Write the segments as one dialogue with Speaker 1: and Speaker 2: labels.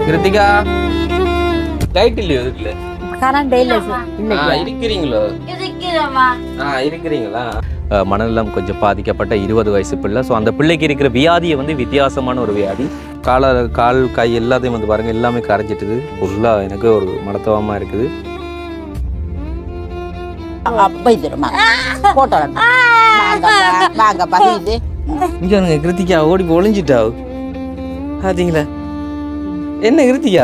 Speaker 1: Kiruthika light இல்லையோ இதுல
Speaker 2: current இல்ல
Speaker 1: இருக்கிறீங்களோ இருக்கிறீங்களா மனநலம் கொஞ்சம் பாதிக்கப்பட்ட 20 வயசு பிள்ளை. ஸோ அந்த பிள்ளைக்கு இருக்கிற வியாதியை வந்து வித்தியாசமான ஒரு வியாதி. கால் கை எல்லாத்தையும் வந்து பாருங்க எல்லாமே கரைஞ்சிட்டுது. ஃபுல்லாக எனக்கு ஒரு மனத்தவமாக இருக்குது. இங்க கிருத்திகா ஓடி ஒளிஞ்சிட்டா பாத்தீங்களா? என்ன கிருத்திகா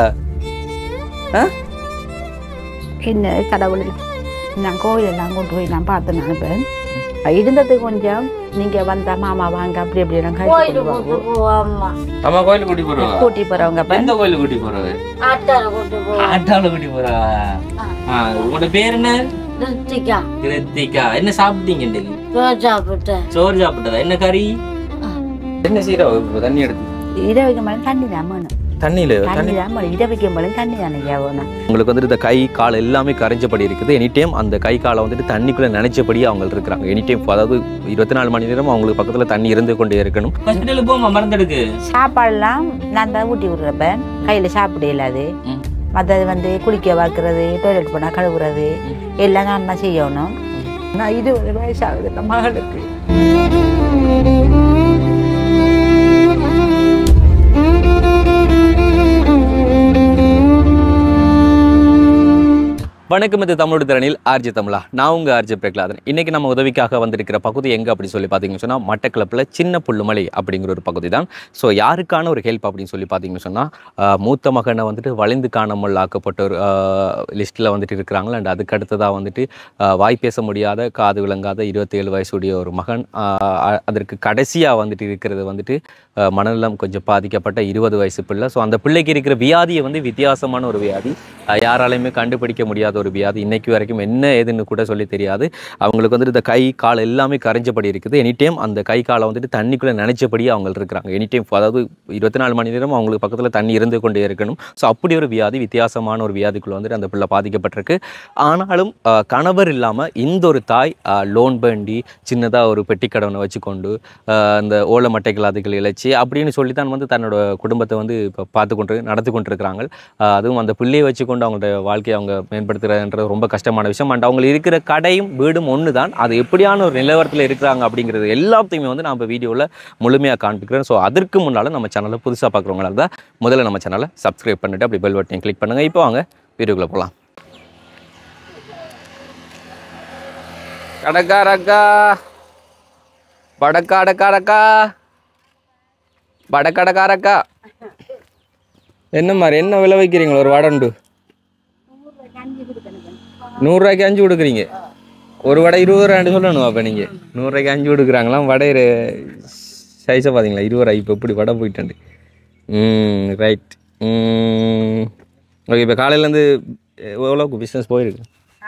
Speaker 2: என்ன கடவுள் நான் கோயிலெல்லாம் கொண்டு போய் நான் பார்த்து நினைப்பேன். இருந்தது கொஞ்சம் நீங்க வந்த மாமா வாங்க அப்படி அப்படி
Speaker 1: அம்மா கோயிலுக்கு கூட்டி போறோம்.
Speaker 2: கூட்டி போறவங்க
Speaker 1: எந்த கோயிலுக்கு கூட்டி போறோம்? ஆட்டால கூட்டி போறா. உங்களோட பேர் என்ன? கிருத்திகா. கிருத்திகா என்ன சாப்பிட்டீங்க? சோறு சாப்பிட்டதா? என்ன கறி? என்ன சீரா தண்ணி எடுத்து
Speaker 2: இரவைக்கு மேலே தண்ணி தான் வேணும்.
Speaker 1: உங்களுக்கு வந்துட்டு இந்த கை கால் எல்லாமே கரைஞ்சபடி இருக்குது. எனி டைம் அந்த கை காலை வந்துட்டு தண்ணிக்குள்ள நினைச்சபடி அவங்க இருக்கிறாங்க. எனி டைம் அதாவது 24 மணி நேரம் அவங்களுக்கு பக்கத்துல தண்ணி இருந்து கொண்டே இருக்கணும். மறந்துடுக்கு
Speaker 2: சாப்பாடுலாம் நான் தான் ஊட்டி விடுறப்பேன். கையில சாப்பிட இல்லாது மற்றது வந்து குளிக்க வைக்கிறது, டாய்லெட் போனா கழுவுறது எல்லாம் நான் தான் செய்யணும். நான் 20 வயசாகுது நம்ம மகளுக்கு.
Speaker 1: வணக்கம், இது தமிழோட திறனில் ஆர்ஜி தமிழா. நான் உங்கள் ஆர்ஜி பிரகலாதன். இன்றைக்கி நம்ம உதவிக்காக வந்திருக்கிற பகுதி எங்கே அப்படின்னு சொல்லி பார்த்தீங்கன்னு சொன்னால் மட்டக்களப்பில் சின்ன புல்லுமலை அப்படிங்கிற ஒரு பகுதி தான். ஸோ யாருக்கான ஒரு ஹெல்ப் அப்படின்னு சொல்லி பார்த்தீங்கன்னு சொன்னால் மூத்த மகனை வந்துட்டு வளைந்து காணாமல் ஆக்கப்பட்ட ஒரு லிஸ்ட்டில் வந்துட்டு இருக்கிறாங்களா. அண்ட் அதுக்கு அடுத்ததாக வந்துட்டு வாய் பேச முடியாத காது விளங்காத 27 வயசுடைய ஒரு மகன். அதற்கு கடைசியாக வந்துட்டு இருக்கிறது வந்துட்டு மனநலம் கொஞ்சம் பாதிக்கப்பட்ட 20 வயசு பிள்ளை. ஸோ அந்த பிள்ளைக்கு இருக்கிற வியாதியை வந்து வித்தியாசமான ஒரு வியாதி. யாராலையுமே கண்டுபிடிக்க முடியாத ஒரு வியாதி. இன்னைக்கு வரைக்கும் என்ன ஏதுன்னு கூட சொல்லி தெரியாது. அவங்களுக்கு வந்துட்டு இந்த கை கால் எல்லாமே கரைஞ்சபடி இருக்குது. எனி டைம் அந்த கை காலை வந்துட்டு தண்ணிக்குள்ளே நினைச்சபடி அவங்க இருக்கிறாங்க. எனி டைம் அதாவது 24 மணி நேரம் அவங்களுக்கு பக்கத்தில் தண்ணி இருந்து கொண்டே இருக்கணும். ஸோ அப்படி ஒரு வியாதி, வித்தியாசமான ஒரு வியாதிக்குள்ளே வந்துட்டு அந்த பிள்ளை பாதிக்கப்பட்டிருக்கு. ஆனாலும் கணவர் இல்லாமல் இந்த ஒரு தாய் லோன் பண்ணி சின்னதாக ஒரு பெட்டி கடனை வச்சுக்கொண்டு இந்த ஓலை மட்டைகள் அதுகள் இழைச்சி அப்படின்னு சொல்லித்தான் வந்து தன்னோட குடும்பத்தை வந்து இப்போ நடத்தி கொண்டிருக்கிறாங்க. அதுவும் அந்த பிள்ளையை வச்சுக்கொண்டு அவங்களோட வாழ்க்கையை அவங்க மேம்படுத்துறதுன்றது ரொம்ப கஷ்டமான விஷயம். அண்ட் அவங்க இருக்கிற கடையும் வீடும் ஒன்று தான். அது எப்படியான ஒரு நிலவரத்தில் இருக்கிறாங்க அப்படிங்கிறது எல்லாத்தையுமே வந்து நான் இப்போ வீடியோவில் முழுமையாக காண்பிக்கிறேன். ஸோ அதற்கு முன்னால் நம்ம சேனலை புதுசாக பார்க்குறவங்களா இருந்தால் முதல்ல நம்ம சேனலை சப்ஸ்கிரைப் பண்ணிவிட்டு அப்படி பெல் பட்டனை கிளிக் பண்ணுங்கள். இப்போ வாங்க வீடியோக்குள்ளே போகலாம். கடக்காரக்கா படக்காடக்காரக்கா படக்கடக்காரக்கா என்ன மாதிரி என்ன விலை வைக்கிறீங்களா? ஒரு வடை உண்டு 100 ரூபாய்க்கு 5 கொடுக்குறீங்க. ஒரு வடை 20 ரூபான்னு சொல்லணும். அப்போ நீங்கள் 100 ரூபாய்க்கு 5 கொடுக்குறாங்களாம். வடை சைஸை பார்த்தீங்களா? 20 ரூபாய். இப்போ எப்படி வடை போயிட்டாண்டு. ரைட். ஓகே, இப்போ காலையிலேருந்து எவ்வளோக்கு பிஸ்னஸ் போயிருக்கு?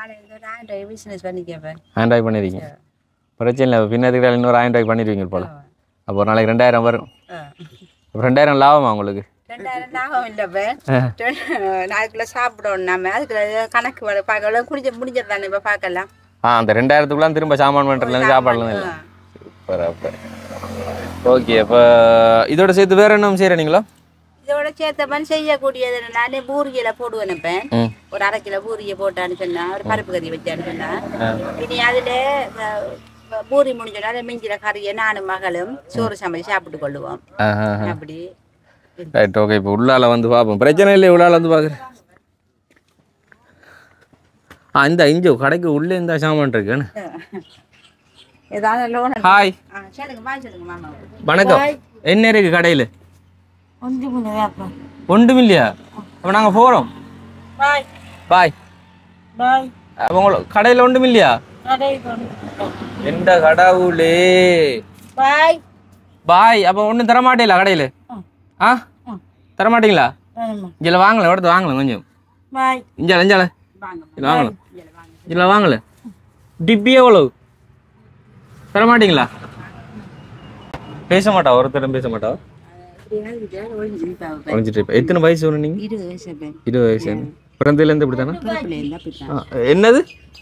Speaker 1: ஆண்ட்ராய்ட் பண்ணியிருக்கீங்க. பிரச்சனை இல்லை. பின்னதுக்கு இன்னொரு 1000 ரூபாய்க்கு பண்ணிடுவீங்க போல். அப்போ ஒரு நாளைக்கு 2000 வரும். அப்போ 2000 லாபமா உங்களுக்கு?
Speaker 2: 2000 லாபம் இல்லைப்ப. நாளைக்குள்ள சாப்பிடணும். நம்ம அதுக்கு கணக்கு பார்க்கலாம். முடிஞ்சிடலாம். இப்போ பார்க்கலாம்.
Speaker 1: அந்த 2000க்குலாம் திரும்ப சாமான் பண்ணுறதுலேருந்து சாப்பாடுலாம் இல்லை. ஓகே, அப்போ இதோட சேர்த்து வேற என்ன செய்கிறேன் நீங்களோ?
Speaker 2: இதோட சேர்த்தப்பன் செய்யக்கூடியது நானே பூரியில போடுவேன். இப்போ ஒரு 1/2 கிலோ பூரியை போட்டான்னு சொன்னா, ஒரு பருப்பு கறி வச்சான்னு சொன்னா, இனி அதுல பூரி முடிஞ்சோன்னா மிஞ்சில கறியை நானும் மகளும் சோறு சமைச்சு சாப்பிட்டு கொள்ளுவோம். அப்படி
Speaker 1: ரைட். ஓகே, இப்போ உள்ளால வந்து பார்ப்போம். பிரச்சனை இல்லை. உள்ளால வந்து பார்க்குறேன். இந்த இஞ்சு கடைக்கு உள்ளே இந்த சாமான் இருக்குன்னு. ஹாய், வணக்கம். என்ன இருக்கு கடையில்? ஒன்றும் இல்லையா? அப்போ நாங்கள் போகிறோம். பாய். அப்போ உங்களுக்கு கடையில் ஒன்றும் இல்லையா? எந்த கடவுளே. பாய். அப்போ ஒன்றும் தரமாட்டேங்களா கடையில்? தரமாட்டீங்களா? இதில் வாங்கல, எடுத்து வாங்கல கொஞ்சம். இஞ்சால வாங்கலாம். இதில் வாங்கல. டிப்பி எவ்வளவு? தரமாட்டீங்களா? பேச மாட்டா, ஒருத்தரும் பேச மாட்டா. எத்தனை வயசு வரும் நீங்க? 20 வயசு. பிறந்ததுலேருந்து இப்படி தானே? என்னது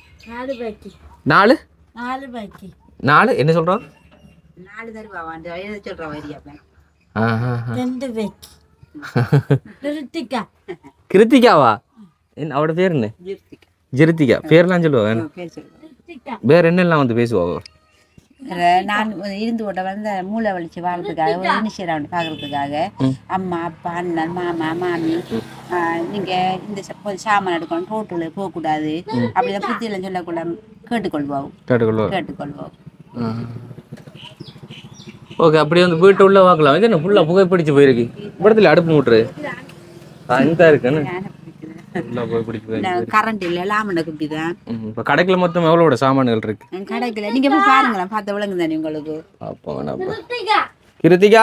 Speaker 1: 4 என்ன சொல்கிறோம்? கிருத்திகாவா அவட பேர் என்ன ஜிருத்திகா பேர்லாம் சொல்லுவாங்க வேற என்னெல்லாம் வந்து பேசுவாங்க
Speaker 2: நான் இருந்து போட்ட வந்து மூளை வலிச்சு வாழ்றதுக்காக ஒரு இனிஷியல் ரவுண்ட் பார்க்கறதுக்காக அம்மா அப்பா அண்ணன் மாமா மாமி நீங்க இந்த சாமான் எடுக்கணும் ரோட்டுல போகக்கூடாது அப்படிதான் புத்தியெல்லாம் சொல்லக்கூடாது கேட்டுக்கொள்வோம்
Speaker 1: ஓகே அப்படியே வந்து வீட்டு உள்ள பார்க்கலாம் இது என்ன ஃபுல்லாக புகைப்பிடிச்சு போயிருக்கு படத்தில் அடுப்பு மூட்டுரு இந்த இருக்குன்னு
Speaker 2: கரண்ட் இல்ல லாமண்ட குட்டிதான்
Speaker 1: இப்போ கடைக்குள்ள மொத்தம் எவ்வளோட சாமான்கள் இருக்கு
Speaker 2: கடைக்குள்ள நீங்க போய் பாருங்களேன் பார்த்த விளங்கு தானே உங்களுக்கு
Speaker 1: கிருத்திகா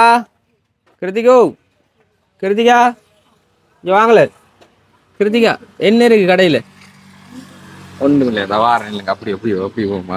Speaker 1: கிருத்திகா இங்க வாங்கல கிருத்திகா என்ன இருக்கு கடையில ஒன்றும் இல்லை நான் வாரேன் இல்லைங்க அப்படி போமா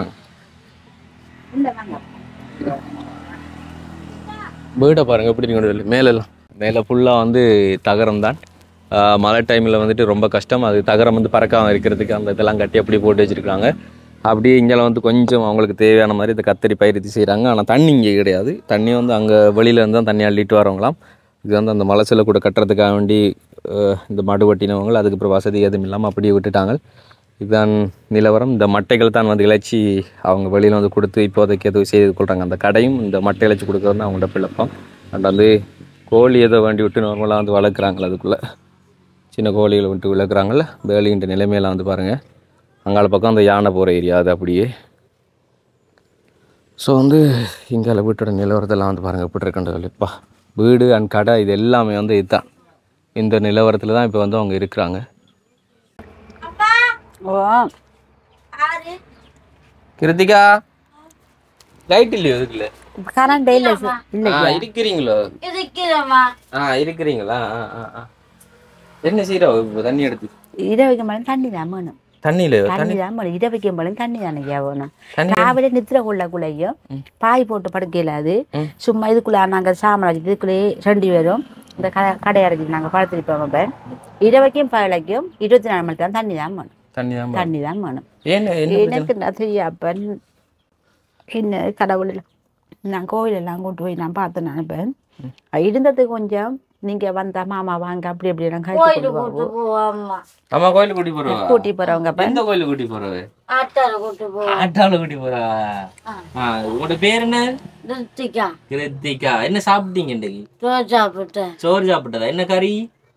Speaker 1: பேர்டை பாருங்க எப்படி கொண்டு மேலே ஃபுல்லாக வந்து தகரம் தான் மழை டைமில் வந்துட்டு ரொம்ப கஷ்டம் அது தகரம் வந்து பறக்காமல் இருக்கிறதுக்கு அந்த இதெல்லாம் கட்டி அப்படி போட்டு வச்சுருக்காங்க அப்படியே இங்கே வந்து கொஞ்சம் அவங்களுக்கு தேவையான மாதிரி இந்த கத்தரி பயிற்சி செய்கிறாங்க ஆனால் தண்ணி இங்கே கிடையாது தண்ணி வந்து அங்கே வெளியிலேருந்து தான் தண்ணி அள்ளிட்டு வரவங்களாம் இது வந்து அந்த மலைச்சில கூட கட்டுறதுக்காக வேண்டி இந்த மாடு வெட்டினவங்க அதுக்கப்புறம் வசதி எதுவும் இல்லாமல் அப்படியே விட்டுட்டாங்க இதுதான் நிலவரம் இந்த மட்டைகள் தான் வந்து இழைச்சி அவங்க வெளியில் வந்து கொடுத்து இப்போதைக்கு எதுவும் செய்து கொள்கிறாங்க அந்த கடையும் இந்த மட்டை இழைச்சி கொடுக்குறது தான் அவங்கள்ட்ட பிழைப்போம் அண்ட் வந்து கோழி எதை வேண்டி விட்டு நார்மலாக வந்து வளர்க்குறாங்களே அதுக்குள்ளே சின்ன கோழிகளை விட்டு வளர்க்குறாங்கல்ல வேலின்ற நிலைமையெல்லாம் வந்து பாருங்கள் அங்கால பக்கம் அந்த யானை போகிற ஏரியா அது அப்படியே ஸோ வந்து இங்கே வீட்டோட நிலவரத்தெல்லாம் வந்து பாருங்கள் எப்படி இருக்கின்றது இப்பா வீடு அண்ட் கடை இது எல்லாமே வந்து இதுதான் இந்த நிலவரத்தில் தான் இப்போ வந்து அவங்க இருக்கிறாங்க கிருத்திகா லைட் இல்லையோ இதுக்குள்ள
Speaker 2: கரண்ட் இல்ல
Speaker 1: இருக்கிறீங்களோ இருக்கிறீங்களா என்ன செய்யறா தண்ணி எடுத்து
Speaker 2: இதை வைக்க மாட்டேன் தண்ணி தான் வேணும்
Speaker 1: தண்ணியில
Speaker 2: இதை வைக்க மாட்டேன் தண்ணி தானே வேணும் ராவில நித்திர கொள்ளக்குள்ளையும் பாய் போட்டு படுக்கையில அது சும்மா இதுக்குள்ள நாங்க சாமராஜ் இதுக்குள்ளே 2 பேரும் இந்த கடை அடைச்சி நாங்க படுத்துட்டு போவோம் இதை வைக்கும் பகலைக்கும் 24 மணி தான் தண்ணி தான் வேணும் தண்ணி தான் வேணும் எனக்கு தெரியாப்பன் என்ன கடவுள் நான் கோயிலெல்லாம் கொண்டு போய் நான் பார்த்து நினைப்பேன் இருந்தது கொஞ்சம் நீங்க வந்தா மாமா வாங்க அப்படி அப்படி எல்லாம் கூட்டி போறவங்க
Speaker 1: உங்களோட பேர் என்ன கிருத்திகா என்ன சாப்பிட்டீங்க இன்னைக்கு சோறு சாப்பிட்டதா என்ன கறி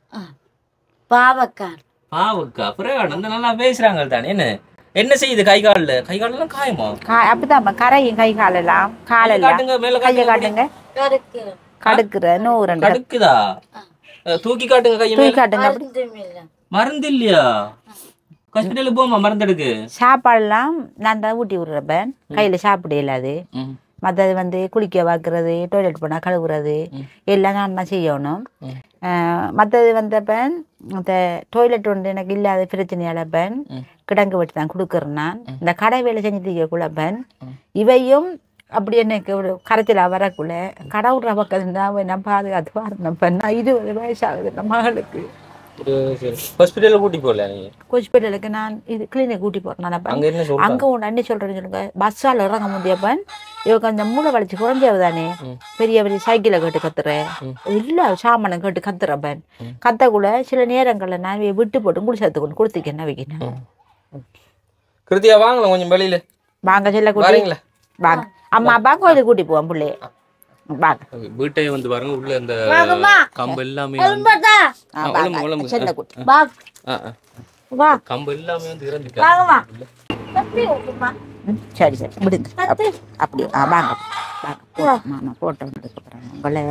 Speaker 1: பாவக்காய் புறகாடு நல்லா பேசுறாங்க தானே என்ன செய்யுது கை காலெல்லாம் காயமா
Speaker 2: அப்படிதான் கரையும் கை காலெல்லாம் காலெல்லாம் கையை காட்டுங்க கடுக்குற
Speaker 1: கடுக்குதா தூக்கி காட்டுங்க கையை
Speaker 2: தூக்கி காட்டுங்க
Speaker 1: மருந்து இல்லையா ஹாஸ்பிடலுக்கு போமா மருந்து எடுக்கு
Speaker 2: சாப்பாடுலாம் நான் தான் ஊட்டி விடுறப்பேன் கையில சாப்பிட இல்லாது மற்றது வந்து குளிக்க வைக்கிறது டாய்லெட் போனால் கழுவுறது எல்லாம் நான் தான் செய்யணும் மற்றது வந்தப்பன் இந்த டாய்லெட் ஒன்று எனக்கு இல்லாத பிரச்சனையாலப்பன் கிடங்கு வெட்டி தான் கொடுக்குறேன் நான் இந்த கடை வேலை செஞ்சு குழப்பன் இவையும் அப்படி எனக்கு ஒரு கரைச்சலா வரக்குள்ள கடவுடுற பக்கம் தான் நான் பாதுகாத்து வரணும்ப்ப நான் 20 வயசாகுது நம்ம மகளுக்கு ஹாஸ்பிட்டலுக்கு நான் இது கிளினிக் கூட்டி போறேன் அங்க ஒன்று என்ன சொல்றேன்னு சொல்லுங்க பஸ்ஸால் இறங்க முடியப்பன் இவங்க அந்த மூளை வளைச்சு குறைஞ்சது தானே பெரிய பெரிய சைக்கிளை கேட்டு கத்துறேன் இல்ல சாமானம் கேட்டு கத்துறப்பன் கத்தக்குள்ள சில நேரங்கள்ல நான் விட்டு போட்டு குளிச்சத்து கொண்டு கொடுத்துக்க என்ன வைக்கணும்
Speaker 1: கிருத்தியா வாங்கலாம் கொஞ்சம் வெளியில
Speaker 2: வாங்க செல்ல கூட்டி வாங்க அம்மா அப்பா கோயிலுக்கு கூட்டி போவோம் பிள்ளைய
Speaker 1: வீட்டை வந்து பாருங்க உள்ள இந்த கம்பு எல்லாமே கம்பு எல்லாமே வந்து இறந்துட்டு
Speaker 2: சரி சரி விடுங்க அப்படி வாங்க மாமா போட்டோ எடுக்கப்படுறாங்க உங்களை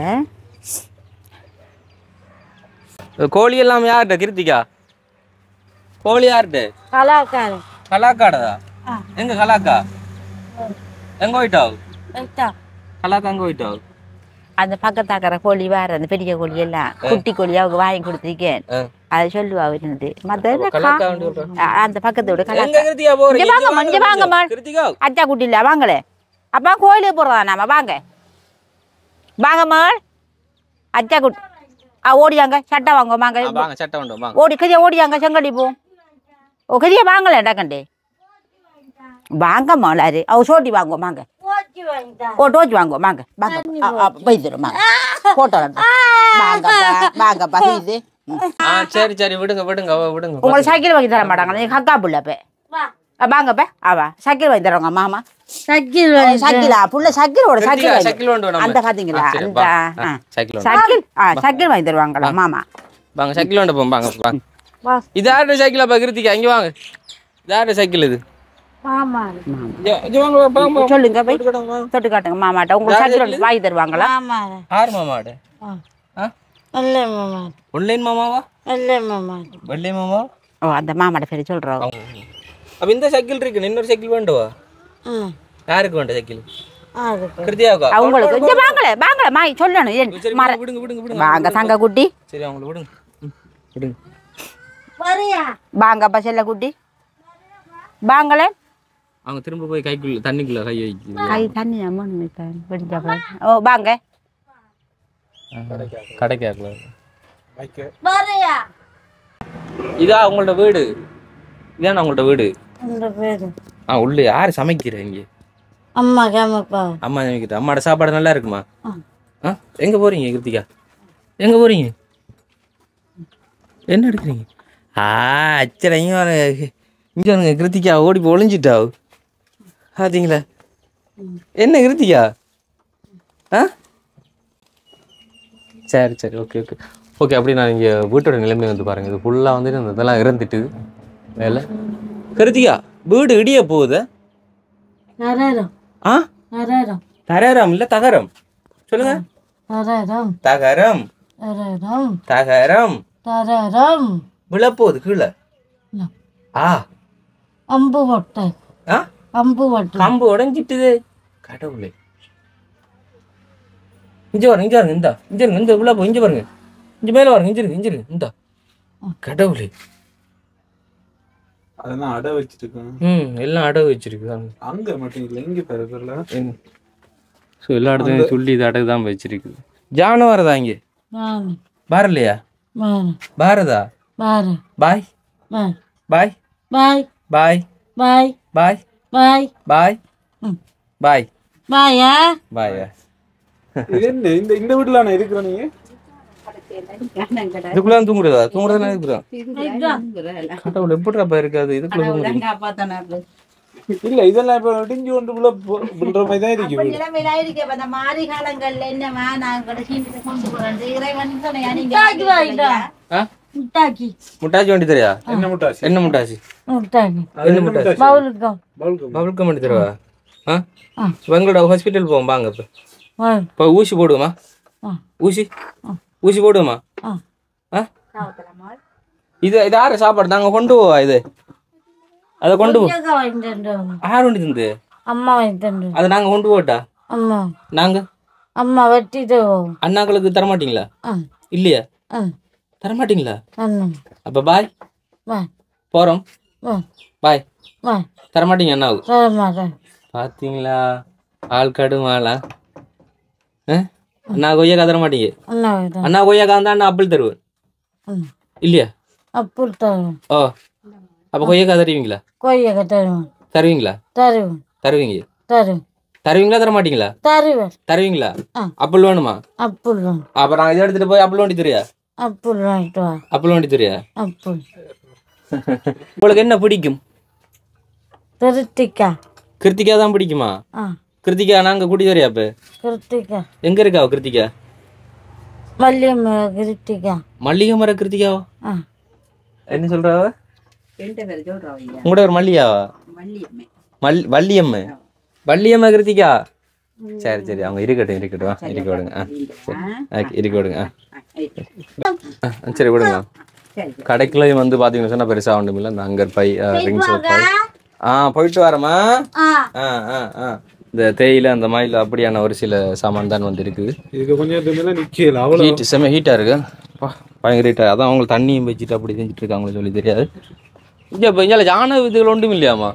Speaker 1: கோழி எல்லாம் யார்கிட்ட கிருத்திகா கோழி யார்கிட்ட கலாக்காடா எங்க கலாக்கா எங்க போயிட்டாவு கலாக்கா எங்க போயிட்டாவு
Speaker 2: அந்த பக்கத்தாக்கிற கோழி வேற அந்த பெரிய கோழி எல்லாம் குட்டி கோழி அவங்க வாங்கி கொடுத்துருக்கேன் அதை சொல்லுவா இருந்தது மத்த அந்த பக்கத்தோட அச்சா குட்டி இல்ல வாங்களே அப்பா கோயிலுக்கு போறதா நாம வாங்க வாங்க மேல் அச்சா குட்டி ஓடியாங்க சட்டை வாங்க வாங்க ஓடி கதியா ஓடியாங்க செங்கடி போ ஓ கதியா வாங்கல டக்கண்டே வாங்க மாலாரு அவ சோட்டி வாங்க வாங்க ஓ டோஜ் வாங்க வாங்க வாங்க வைத்திரும் வாங்க போட்டோ வாங்கப்பா வாங்கப்பா இது
Speaker 1: சரி சரி விடுங்க விடுங்க விடுங்க
Speaker 2: உங்களுக்கு சைக்கிள் வாங்கி தர மாட்டாங்க நீங்க கக்கா புள்ள வாங்கப்பா அவா சைக்கிள் வாங்கி தருவாங்க மாமா சைக்கிளா புள்ள சைக்கிளோட சைக்கிள் அந்த பாத்தீங்களா அந்த சைக்கிள் வாங்கி தருவாங்களா மாமா
Speaker 1: வாங்க சைக்கிள் வாங்க போங்க வாங்க வாங்க இது யாரு சைக்கிளா கிருத்திகா இங்க வாங்க இது யாரு சைக்கிள் இது
Speaker 2: மாமா
Speaker 1: சொல்லுங்க
Speaker 2: தொட்டு காட்டுங்க மாமாட்ட உங்களுக்கு சைக்கிள் வாங்கி தருவாங்களா
Speaker 1: யார் மாமாட ஆன்லைன் மாமாவா வெள்ளை மாமா
Speaker 2: ஓ அந்த மாமாட பேரு சொல்றோம்
Speaker 1: அப்ப இந்த சைக்கிள் இருக்கு இன்னொரு சைக்கிள் வேண்டுவா யாருக்கு வேண்ட சைக்கிள் கிருத்தியாவுக்கா
Speaker 2: அவங்களுக்கு இங்க வாங்கல மாய் சொல்லணும்
Speaker 1: விடுங்க விடுங்க விடுங்க
Speaker 2: வாங்க தங்க குட்டி
Speaker 1: சரி அவங்கள விடுங்க விடுங்க
Speaker 2: வாங்கப்பா செல்ல குட்டி வாங்கல
Speaker 1: அவங்க திரும்ப போய் கைக்குள்ள தண்ணிக்குள்ள கை வைக்க
Speaker 2: கை தண்ணி அம்மா ஓ வாங்க
Speaker 1: கடைக்காக்குல இதா உங்களோட வீடு இதான உங்களோட வீடு உள்ள யாரு சமைக்கிற இங்க
Speaker 2: அம்மா கேமப்பா
Speaker 1: அம்மா சமைக்கிற அம்மாட சாப்பாடு நல்லா இருக்குமா எங்க போறீங்க கிருத்திகா எங்க போறீங்க என்ன எடுக்கிறீங்க அச்சர இங்க கிருத்திகா ஓடி போய் ஒளிஞ்சிட்டா பார்த்தீங்களா என்ன கிருத்திகா சரி சரி ஓகே ஓகே ஓகே அப்படி நான் இங்கே வீட்டோட நிலைமை வந்து பாருங்கள் இது ஃபுல்லாக வந்துட்டு இந்த இதெல்லாம் இறந்துட்டு வேலை கிருத்திகா வீடு இடிய போகுது தரரம் இல்லை தகரம் சொல்லுங்க தகரம் தகரம் விழப்போகுது கீழே
Speaker 2: அம்பு வட்டை
Speaker 1: கம்பு உடஞ்சிட்டுது கடவுளே இங்க பாருங்க இந்த உள்ள போ இங்க பாருங்க இங்க மேல பாருங்க இங்க இருக்கு இந்த கடவுளே
Speaker 3: அதெல்லாம் அடை வச்சிருக்காங்க
Speaker 1: எல்லாம் அடை வச்சிருக்காங்க
Speaker 3: அங்க மட்டும் இல்ல இங்க பெறல
Speaker 1: சோ எல்லா இடத்துலயும் சொல்லி இது அடை தான் வச்சிருக்கு ஜான வரதா இங்க பாரலையா பாரதா பாய் பாய் பாய் பாய் பாய் பாய் பாய் பாய் பாய் பாயா பாயா
Speaker 3: என்ன இந்த வீட்டுல நான் இருக்கிறேன் நீங்க
Speaker 1: இதுக்குள்ள தூங்குறதா தூங்குறதா இருக்கிறோம் கடவுள் எப்படிப்பா இருக்காது இதுக்குள்ள
Speaker 3: இல்ல இதெல்லாம் இப்ப இடிஞ்சு கொண்டு பண்ற மாதிரி தான் இருக்கு
Speaker 2: அந்த மாறி காலங்கள்ல என்னமா நான் கொண்டு போறேன் இறைவன்
Speaker 1: முட்டாச்சி வண்டி தெரியா
Speaker 3: என்ன முட்டாசி
Speaker 1: என்ன முட்டாச்சி பவுலுக்கு வண்டி தருவா எங்களோட ஹாஸ்பிட்டல் போவோம் வாங்க இப்போ ஊசி போடுவோமா ஊசி போடுவோமா இது யாரு சாப்பாடு நாங்க கொண்டு போவா இது அதை கொண்டு போ யார் கொண்டு தந்து
Speaker 2: அம்மா வாங்கி
Speaker 1: அதை நாங்க கொண்டு போட்டா
Speaker 2: அம்மா
Speaker 1: நாங்க
Speaker 2: அம்மா வெட்டிட்டு
Speaker 1: அண்ணாக்களுக்கு தரமாட்டீங்களா இல்லையா தரமாட்டீங்களா அப்ப பாய் போறோம் பாய் தரமாட்டீங்க அண்ணாவுக்கு பாத்தீங்களா ஆள் கடுமாளா அண்ணா கொய்யாக்கா தர மாட்டீங்க அண்ணா கொய்யாக்கா இருந்தா அண்ணா அப்பிள் தருவேன் இல்லையா
Speaker 2: அப்பிள் தருவேன்
Speaker 1: ஓ அப்ப கொய்யாக்கா தருவீங்களா
Speaker 2: கொய்யாக்கா தருவேன்
Speaker 1: தருவீங்களா
Speaker 2: தருவேன்
Speaker 1: தருவீங்க
Speaker 2: தருவேன்
Speaker 1: தருவீங்களா தர மாட்டீங்களா
Speaker 2: தருவேன்
Speaker 1: தருவீங்களா அப்பிள் வேணுமா
Speaker 2: அப்பிள் வேணும்
Speaker 1: அப்ப நான் இதை எடுத்துட்டு போய் அப்பிள் வண்டி தெரியா
Speaker 2: அப்பிள் வாங்கிட்டு வா
Speaker 1: அப்பிள் வண்டி தெரியா
Speaker 2: அப்பிள்
Speaker 1: உங்களுக்கு என்ன பிடிக்கும்
Speaker 2: கிருத்திகா
Speaker 1: கிருத்திகா தான் பிடிக்குமா கிருத்திகா நாங்க கூட்டி தரியா அப்ப
Speaker 2: கிருத்திகா
Speaker 1: எங்க இருக்கா கிருத்திகா
Speaker 2: மல்லிகை கிருத்திகா
Speaker 1: மல்லிகை மர கிருத்திகாவா என்ன சொல்றாவ உங்களோட ஒரு மல்லியாவா வள்ளியம்மை வள்ளியம்மை கிருத்திகா சரி சரி அவங்க இருக்கட்டும் இருக்க விடுங்க இருக்க விடுங்க சரி விடுங்க கடைக்குள்ள வந்து பாத்தீங்கன்னா சொன்னா பெருசா ஒன்றும் இல்லை இந்த அங்கர் பை ரிங்ஸ் பை போயிட்டு வரமா இந்த தேயில அந்த மயில் அப்படியான ஒரு சில சாமான் தான் வந்து இருக்குது
Speaker 3: இதுக்கு கொஞ்சம்
Speaker 1: ஹீட் செம்ம ஹீட்டா இருக்கு பயங்கர ஹீட்டா அதான் அவங்க தண்ணியும் வச்சுட்டு அப்படி செஞ்சுட்டு இருக்காங்களோ சொல்லி தெரியாது இங்க ஜான இதுகள் ஒன்றும் இல்லையாமா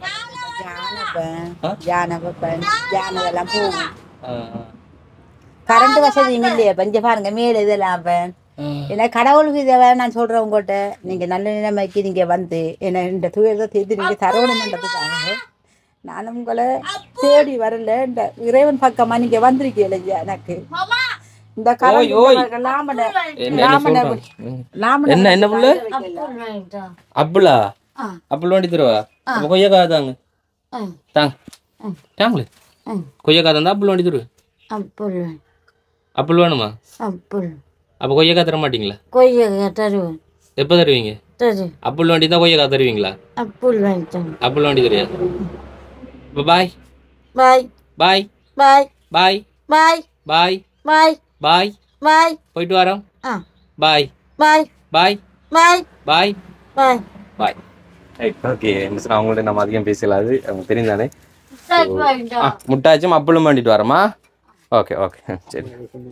Speaker 2: கரண்ட் வசதியும் இல்லையா பஞ்ச பாருங்க மேல இதெல்லாம் ஏன்னா கடவுளுக்கு இதை நான் சொல்றேன் உங்கள்கிட்ட நீங்க நல்ல நிலைமைக்கு நீங்க வந்து என்ன இந்த துயரத்தை தீர்த்து நீங்க தரவணும் பண்றதுக்காக நான் உங்களை தேடி வரல இந்த இறைவன் பக்கமா நீங்க வந்திருக்கீங்க ஐயா எனக்கு இந்த
Speaker 1: என்ன புள்ள அப்புளா அப்புள் வாண்டி தருவா அப்ப கொய்யக்கா தாங்க தாங்க தாங்களே கொய்யக்கா தந்தா அப்புள் வாண்டி தருவா அப்புள் வேணுமா அப்ப கொய்யக்கா தர மாட்டீங்களா எப்ப தருவீங்க அப்புள் வாண்டி தான் கொய்யக்கா தருவீங்களா அப்புள் வாண்டி தருவியா பாய் பாய் பாய் பாய் பாய் பாய் பாய் பாய் பாய் பாய் போயிட்டு வரோம் பாய் பாய் பாய் பாய் பாய் பாய் பாய் ஓகே அவங்கள்ட்ட நம்ம அதிகம் பேசலாது அவங்க தெரிந்தானே முட்டாச்சும் அப்புளும் வாண்டிட்டு வரோமா ஓகே ஓகே சரி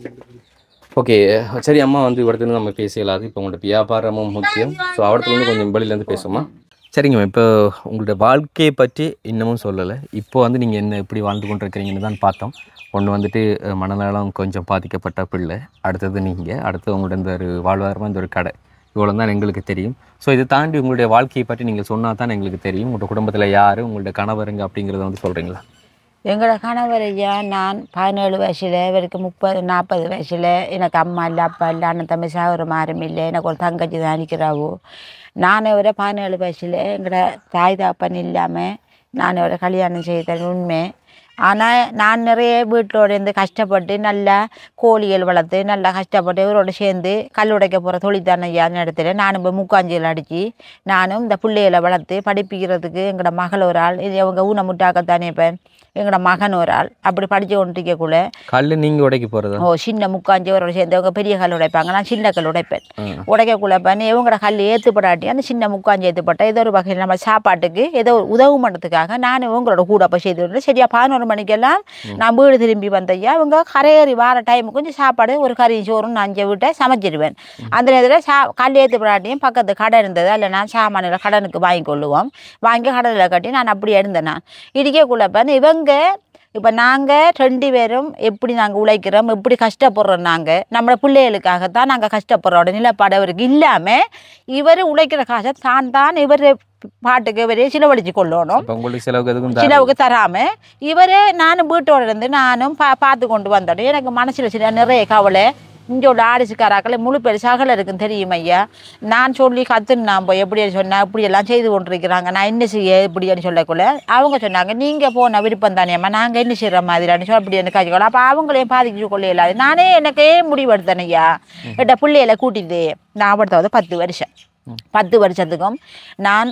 Speaker 1: ஓகே சரி அம்மா வந்து இவடத்துல நம்ம பேசலாது இப்போ உங்களோட வியாபாரமும் முக்கியம் ஸோ அவடத்துல கொஞ்சம் வெளியிலேருந்து பேசுமா சரிங்க இப்போ உங்களோட வாழ்க்கையை பற்றி இன்னமும் சொல்லலை இப்போ வந்து நீங்கள் என்ன எப்படி வாழ்ந்து கொண்டு இருக்கிறீங்கன்னு தான் பார்த்தோம் ஒன்று வந்துட்டு மனநலம் கொஞ்சம் பாதிக்கப்பட்ட பிள்ளை அடுத்தது நீங்கள் அடுத்தது உங்களோட இந்த ஒரு வாழ்வாதாரமாக இந்த ஒரு கடை இவ்வளோ தான் எங்களுக்கு தெரியும் ஸோ இதை தாண்டி உங்களுடைய வாழ்க்கையை பற்றி நீங்கள் சொன்னால் தான் எங்களுக்கு தெரியும் உங்களோட குடும்பத்தில் யார் உங்களோட கணவருங்க அப்படிங்கிறத வந்து சொல்கிறீங்களா
Speaker 2: எங்களோட கணவர் ஐயா நான் 17 வயசில் இவருக்கு 30-40 வயசில் எனக்கு அம்மா இல்லை அப்பா இல்லை அண்ணன் தம்பி சாகுற மாறும் இல்லை எனக்கு ஒரு தங்கச்சி தான் அடிக்கிறாவோ நான் இவரை 17 வயசில் எங்களோட தாய் தாப்பன் இல்லாமல் நான் இவரை கல்யாணம் செய்தேன் உண்மை ஆனால் நான் நிறைய வீட்டோடு இருந்து கஷ்டப்பட்டு நல்லா கோழிகள் வளர்த்து நல்லா கஷ்டப்பட்டு இவரோட சேர்ந்து கல் உடைக்க போகிற தொழில்தான ஐயா இடத்துல நானும் இப்போ முக்காஞ்சிகள் அடித்து நானும் இந்த பிள்ளைகளை வளர்த்து படிப்பிக்கிறதுக்கு எங்களோட மகள் ஒரு ஆள் இது அவங்க ஊனமுட்டாக்கத்தானே இப்போ எங்களோட மகன் ஒரு ஆள் அப்படி படித்து கொண்டிருக்கக்குள்ள
Speaker 1: கல் நீங்கள் உடைக்க போகிறது
Speaker 2: சின்ன முக்காஞ்சி அவரோட சேர்ந்து அவங்க பெரிய கல் உடைப்பாங்க நான் சின்ன கல் உடைப்பேன் உடைக்கக்குள்ள பண்ணி இவங்களோட கல் ஏற்றுப்படாட்டி அந்த சின்ன முக்காஞ்சி ஏற்றுப்பட்டா ஏதோ ஒரு வகையில் நம்ம சாப்பாட்டுக்கு ஏதோ உதவு பண்ணுறதுக்காக நான் இவங்களோட கூட அப்போ செய்து விட்டு சரியா 11 மணிக்கெல்லாம் நான் வீடு திரும்பி வந்தையா இவங்க கரையேறி வார டைமுக்கு கொஞ்சம் சாப்பாடு ஒரு கறி சோறும் நான் 5 வீட்டை சமைச்சிடுவேன் அந்த நேரத்தில் கல் ஏற்றுப்படாட்டியும் பக்கத்து கடை இருந்தது அதில் நான் சாமானில் கடனுக்கு வாங்கி கொள்ளுவோம் வாங்கி கடலில் கட்டி நான் அப்படியே இருந்தேன் நான் இடிக்கக்குள்ள பண்ணி இவங்க இப்போ நாங்கள் 2 பேரும் எப்படி நாங்கள் உழைக்கிறோம் எப்படி கஷ்டப்படுறோம் நாங்கள் நம்ம பிள்ளைகளுக்காகத்தான் நாங்கள் கஷ்டப்படுறோம் நிலப்பாடு அவருக்கு இல்லாமல் இவர் உழைக்கிற காசை தான் இவர் பாட்டுக்கு இவரே செலவழிச்சு கொள்ளணும் செலவுக்கு தராமல் இவரே நானும் வீட்டோடு இருந்து நானும் பார்த்து கொண்டு வந்தோம் எனக்கு மனசில் சில நிறைய கவலை இங்கோட ஆடிச்சுக்காராக்களை முழு பேர் சகல இருக்குன்னு தெரியும் ஐயா நான் சொல்லி கற்றுன்னு போய் எப்படின்னு சொன்னேன் இப்படியெல்லாம் செய்து கொண்டிருக்கிறாங்க நான் என்ன செய்ய இப்படின்னு சொல்லக்குள்ள அவங்க சொன்னாங்க நீங்கள் போன விருப்பம் தானேம்மா நாங்கள் என்ன செய்கிற மாதிரின்னு சொல்லி அப்படி எனக்கு காய்ச்சிக்கொள்ள அப்போ அவங்களையும் பாதிச்சு கொள்ள இல்லாது நானே எனக்கே முடிவெடுத்தேன் ஐயா என்கிட்ட பிள்ளைகளை கூட்டிட்டு நான் படுத்தாவது 10 வருஷம் 10 வருஷத்துக்கும் நான்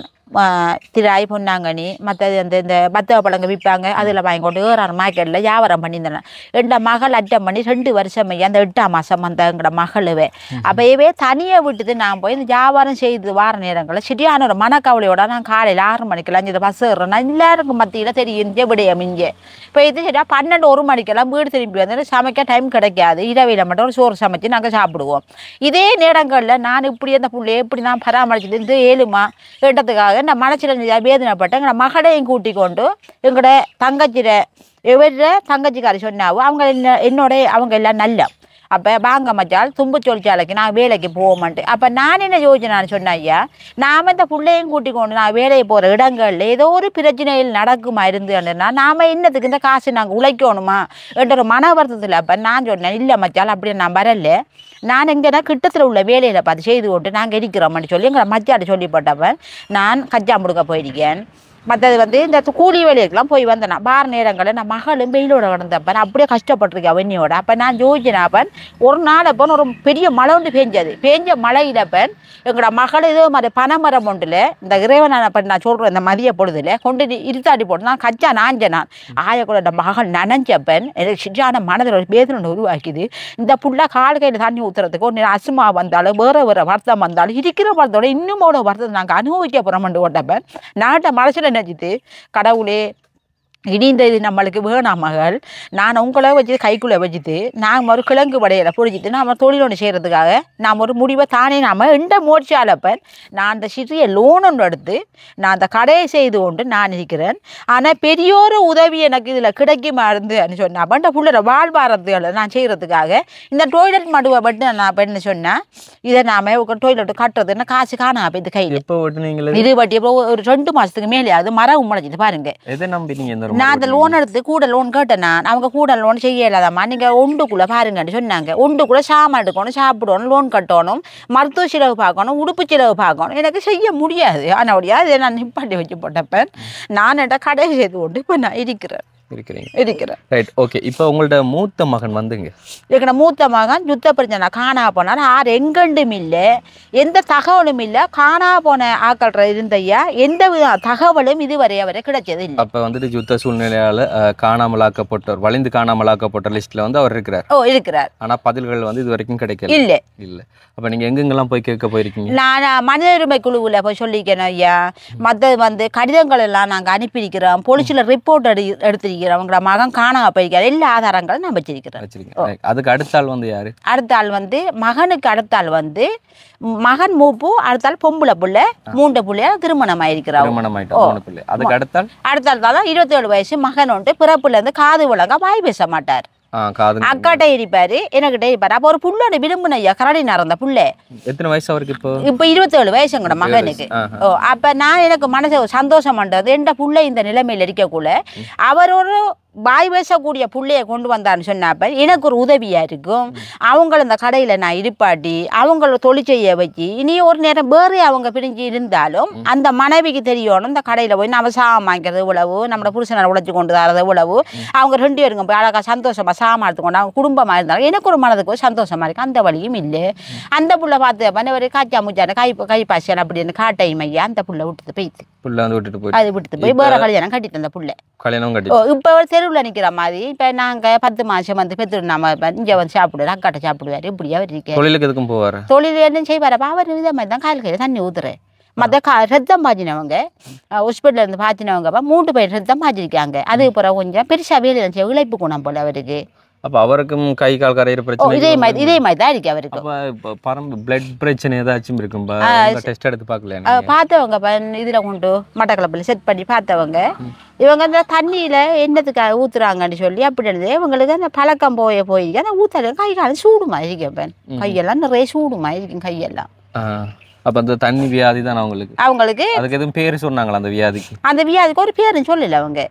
Speaker 2: திராய் பொன்னாங்கனி மற்றது இந்த பத்தவ பழங்க விற்பாங்க அதில் வாங்கி கொண்டு வேறு மார்க்கெட்டில் வியாபாரம் பண்ணியிருந்தேன் என் மகள் அட்டம் பண்ணி 2 வருஷம் அந்த 8ஆம் மாதம் அந்த எங்களோட மகளவே அப்போவே தனியாக விட்டுட்டு நான் போய் இந்த வியாபாரம் செய்து வார நேரங்களில் சரியான ஒரு மனக்கவலையோட நான் காலையில் 6 மணிக்கெல்லாம் இந்த பஸ் ஏறுறேன் நான் எல்லாருக்கும் மத்தியில் தெரியும் விடையம் இங்கே இப்போ இது சரியா 12-1 மணிக்கெல்லாம் வீடு திரும்பி வந்து சமைக்க டைம் கிடைக்காது இரவையில் மட்டும் ஒரு சோறு சமைச்சு நாங்கள் சாப்பிடுவோம் இதே நேரங்களில் நான் இப்படி அந்த பிள்ளைய எப்படி நான் பராமரிச்சுட்டு இருந்து 7 இடத்துக்காக இந்த மனசில் வேதனைப்பட்டு எங்களோட மகளையும் கூட்டி கொண்டு எங்களோட தங்கச்சிட எவர தங்கச்சிக்காரி சொன்னாவோ அவங்க என்னோட அவங்க எல்லாம் நல்ல அப்போ வாங்க மச்சால் தும்பு தொழிற்சாலைக்கு நான் வேலைக்கு போக மாட்டேன் அப்போ நான் என்ன யோசனைன்னு சொன்னேன் ஐயா நாம் இந்த பிள்ளையும் கூட்டி கொண்டு நான் வேலையை போகிற இடங்களில் ஏதோ ஒரு பிரச்சனையில் நடக்குமா இருந்துன்னா நாம் என்னத்துக்கு இந்த காசு நாங்கள் உழைக்கணுமா என்ற ஒரு மன வருத்தத்தில் அப்போ நான் சொன்னேன் இல்லை மச்சால் அப்படி நான் வரல நான் எங்கன்னா கிட்டத்தில் உள்ள வேலையில் பார்த்து செய்து கொண்டு நாங்கள் இருக்கிறோம்னு சொல்லி எங்களை மச்சாட்ட சொல்லி போட்டப்பன் நான் கஜா முடுக்க போயிருக்கேன் மற்றது இந்த கூலி வேலைக்கெல்லாம் போய் வந்தேன் வார நேரங்களில் நான் மகளும் வெயிலோட கிடந்தப்பன் அப்படியே கஷ்டப்பட்டிருக்கேன் வெண்ணியோட அப்போ நான் ஜோதிச்சினாப்பன் ஒரு நாள் அப்பன் ஒரு பெரிய மழை ஒன்று பேஞ்ச மழையிலப்பன் எங்களோட மகள் ஏதோ மாதிரி பனைமரம் ஒன்றில் இந்த இறைவனாப்பன் நான் சொல்கிறேன் இந்த மதிய பொழுதுல கொண்டு இருத்தாடி போட்டு நான் கச்சா நாஞ்சேன் நான் ஆயக்கூட மகள் நனைஞ்சப்பன் எனக்கு சிஜான மனதில் ஒரு வேதனை உருவாக்கிது இந்த புள்ள கால் கையில் தண்ணி ஊற்றுறதுக்கு ஒரு அசுமா வந்தாலும் வேறு வருத்தம் வந்தாலும் இருக்கிற வருத்தோட இன்னுமோட வருத்தத்தை நாங்கள் அனுபவிக்க போகிறோம்னு ஓட்டப்பன் நாட்டை மனசில் நினைச்சிட்டு கடவுளே
Speaker 4: இனி இந்த இது நம்மளுக்கு வேணாம் மகள், நான் உங்களை வச்சு கைக்குள்ளே வச்சுட்டு நாம் ஒரு கிழங்கு வடையில் பொறிச்சிட்டு நாம் தொழில் ஒன்று செய்கிறதுக்காக நாம் ஒரு முடிவை தானே நாம் எந்த மோட்சியாலப்பன் நான் அந்த சிறிய லோன் ஒன்று எடுத்து நான் அந்த கடையை செய்து கொண்டு நான் இருக்கிறேன். ஆனால் பெரியோரு உதவி எனக்கு இதில் கிடைக்குமா இருந்துன்னு சொன்னேன். அப்போ இந்த புள்ளோட வாழ்வாரத்துகளை நான் செய்கிறதுக்காக இந்த டொய்லெட் மடுவை மட்டும் நான் இப்போ என்ன சொன்னேன், இதை நாம் டொய்லெட் கட்டுறதுன்னா காசு காணா அப்போ இது கையில் இது வட்டி எப்போ ஒரு 2 மாதத்துக்கு மேலே அது மரம் முளைச்சிட்டு பாருங்க. நான் அந்த லோன் எடுத்து கூட லோன் கேட்டேன். நான் அவங்க கூட லோன் செய்ய இல்லாதம்மா, நீங்கள் ஒன்றுக்குள்ளே பாருங்கன்னு சொன்னாங்க. ஒன்றுக்குள்ளே சாமான் எடுக்கணும், சாப்பிடணும், லோன் கட்டணும், மருத்துவ செலவு பார்க்கணும், உடுப்பு செலவு பார்க்கணும். எனக்கு செய்ய முடியாது. ஆனால் முடியாது. நான் நிப்பாட்டி வச்சு போட்டப்பேன். நான் என்கிட்ட கடையை செய்து கொண்டு இப்போ நான் இருக்கிறேன்.
Speaker 1: Right, okay. இப்போ உங்களோட மூத்த மகன் வந்துங்க,
Speaker 4: எங்களோட மூத்த மகன் யுத்த பிரச்சனை காணா போனார். எங்கண்டும் இல்லை, எந்த தகவலும் இல்லை. காணா போன ஆக்கள் இருந்தையா எந்த வித தகவலும் இதுவரை அவரை கிடைச்சது இல்லை.
Speaker 1: அப்போ வந்துட்டு யுத்த சூழ்நிலையால் காணாமலாக்கப்பட்டவர், வலிந்து காணாமலாக்கப்பட்ட லிஸ்ட்டில் வந்து அவர் இருக்கிறார்.
Speaker 4: இருக்கிறார்.
Speaker 1: ஆனால் பதில்கள் வந்து இது வரைக்கும் கிடைக்கல.
Speaker 4: இல்லை.
Speaker 1: அப்போ நீங்கள் எங்கெங்கெல்லாம் போய் கேட்க போயிருக்கீங்க?
Speaker 4: நான் மனித உரிமை குழுவில் போய் சொல்லிக்கிறேன் ஐயா. மற்றது வந்து கடிதங்கள் எல்லாம் நாங்கள் அனுப்பியிருக்கிறோம். போலீஸில் ரிப்போர்ட் எடுத்திருக்கிறோம். அவங்களோட மகன் காணாம போயிருக்காரு. எல்லா ஆதாரங்களும் நான் வச்சிருக்கிறேன்.
Speaker 1: அதுக்கு அடுத்த ஆள் வந்து யாரு?
Speaker 4: அடுத்த ஆள் வந்து மகனுக்கு அடுத்த ஆள் வந்து மகன் மூப்பு, அடுத்த ஆள் பொம்பளை பிள்ளை, 3 பிள்ளையா திருமணம் ஆயிருக்கிறார்.
Speaker 1: அதுக்கு அடுத்த
Speaker 4: ஆள் தான் 27 வயசு மகன் உண்டு. பிறப்புல இருந்து காது விளங்க வாய் பேச மாட்டார். அக்காட்ட இருப்பாரு, எனக்கிட்ட இருப்பாரு. அப்ப ஒரு புள்ளோட விரும்பின ஐயா கரடி நடந்த புள்ள.
Speaker 1: எத்தனை வயசு அவருக்கு?
Speaker 4: இப்ப 27 வயசுங்கட மகனுக்கு. அப்ப நான் எனக்கு மனசு சந்தோஷம் பண்றது, எந்த புள்ள இந்த நிலைமையில இருக்கக்குள்ள அவர் ஒரு வாய் பேசக்கூடிய புள்ளைய கொண்டு வந்தான்னு சொன்னாப்ப எனக்கு ஒரு உதவியா இருக்கும். அவங்கள இந்த கடையில நான் இருப்பாட்டி அவங்கள தொழில் செய்ய வச்சு இனி ஒரு நேரம் வேறு அவங்க பிரிஞ்சு இருந்தாலும் அந்த மனைவிக்கு தெரியணும் இந்த கடையில போய் நம்ம சாமான் வாங்கிக்கிறது இவ்வளவு, நம்ம புருஷனை உழைச்சி கொண்டு தரது இவ்வளவு, அவங்க 2 பேருங்க போய் அழகா சந்தோஷமா சாமான் எடுத்துக்கொண்டு அவங்க குடும்பமா இருந்தாலும் எனக்கு ஒரு மனதுக்கு சந்தோஷமா இருக்கு. அந்த வழியும் இல்லை. அந்த புள்ள பார்த்து ஒரு காய்ச்சா மூச்சான கை பாசியான் அப்படின்னு காட்டையும் ஐயா அந்த புள்ள விட்டுட்டு போயிட்டு அது விட்டுட்டு போய் வேற கல்யாணம் கட்டிட்டு அந்த புள்ள இப்ப தெருவில் நிக்கிற மாதிரி. இப்ப நாங்க 10 மாசம் வந்து பெற்று நம்ம இங்க வந்து சாப்பிடுவாரு, அக்காட்ட சாப்பிடுவாரு. இப்படியா இருக்கேன். தொழில் என்ன செய்வாரு அவர் இதை மாதிரி தான் கால் கையில தண்ணி ஊத்துறேன். மற்ற ரத்தம் பாய்ச்சினவங்க ஹாஸ்பிட்டல்ல இருந்து பாய்ச்சினவங்க 3 பேர் ரத்தம் பாய்ச்சிருக்காங்க. அதுக்கு பிறகு கொஞ்சம் பெருசா வேலை இழைப்பு குணம் போல அவருக்கு.
Speaker 1: அப்ப அவருக்கும் கை கால் கரையிற பிரச்சனை
Speaker 4: இதே மாதிரி தான் இருக்கு அவருக்கு.
Speaker 1: பரம்பு பிளட் பிரச்சனை ஏதாச்சும் இருக்கும். டெஸ்ட் எடுத்து பார்க்கல
Speaker 4: பார்த்தவங்க இதுல கொண்டு மட்டக்களப்பில் செட் பண்ணி பார்த்தவங்க இவங்க அந்த தண்ணியில என்னத்துக்காக ஊத்துறாங்கன்னு சொல்லி அப்படி இருந்தது. இவங்களுக்கு அந்த பழக்கம் போயிருக்கு. அந்த ஊத்தால கை காலம் சூடுமா இருக்கேன். கையெல்லாம் நிறைய சூடுமா இருக்கும் கையெல்லாம்.
Speaker 1: அப்ப அந்த தண்ணி வியாதி தான் அவங்களுக்கு அதுக்கு எதுவும் பேரு சொன்னாங்களா? அந்த வியாதிக்கு ஒரு பேருன்னு சொல்லல அவங்க.